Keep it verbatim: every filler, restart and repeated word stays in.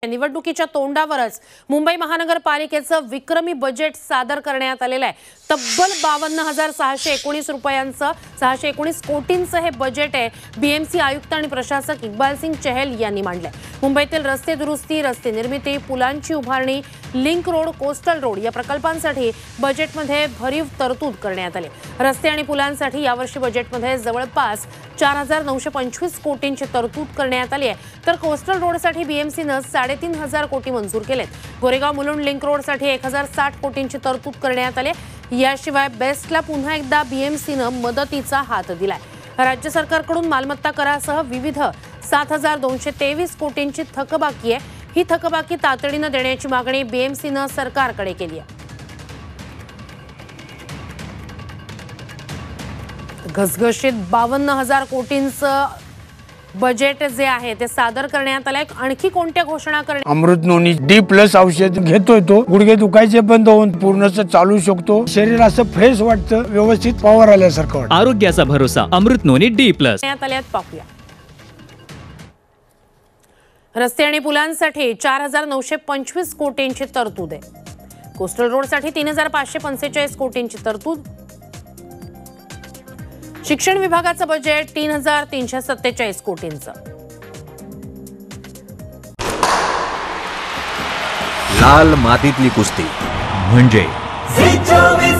निवडणुकीच्या तोंडावरच मुंबई महानगरपालिकेचं विक्रमी बजेट सादर करण्यात आलेलं आहे। तब्बल बावन्न हजार सहाशे एकोणीस रुपयांचं सहाशे एकोणीस कोटींचं हे बजेट आहे। बीएमसी आयुक्त आणि प्रशासक इक्बाल सिंग चहल यांनी मांडलंय। मुंबईतील रस्ते दुरुस्ती, रस्ते निर्मिती, पुलांची उभारणी, लिंक रोड, कोस्टल रोड या प्रकल्पांसाठी बजेटमध्ये भरीव तरतूद करण्यात आली। रस्ते आणि पुलांसाठी यावर्षी बजेटमध्ये जवळपास चार हजार नऊशे पंचवीस कोटींची तरतूद करण्यात आली आहे। तर कोस्टल रोडसाठी बीएमसीनं साडेतीन हजार कोटी मंजूर केलेत। गोरेगाव मुलुंड लिंक रोडसाठी एक हजार साठ कोटींची तरतूद करण्यात आली आहे। याशिवाय बेस्टला पुन्हा एकदा बीएमसीनं मदतीचा हात दिलाय। राज्य सरकारकडून मालमत्ता करासह विविध सात हजार दोनशे तेवीस कोटींची थकबाकी आहे। ही थकबाकी तातडीनं देण्याची मागणी बीएमसीनं सरकारकडे केली आहे। घसघशीत बावन्न हजार कोटींचं बजेट जे आहे ते सादर करण्यात आलंय। आणखी कोणत्या घोषणा करण्यात? अमृत नोनी डी प्लस औषध घेतोय तो गुडघे दुखायचे बंद होऊन पूर्णच चालू शकतो। शरीर असं फ्रेश वाटतं, व्यवस्थित पॉवर आल्यासारखं वाटतं। आरोग्याचा भरोसा अमृत नोनी डी प्लस। पाहूया। रस्ते आणि पुलांसाठी चार हजार नऊशे पंचवीस कोटींची तरतूद आहे। कोस्टल रोडसाठी तीन हजार पाचशे पंचेचाळीस कोटींची तरतूद। शिक्षण विभागाचं बजेट तीन हजार तीनशे सत्तेचाळीस कोटींचं। लाल मातीतली कुस्ती म्हणजे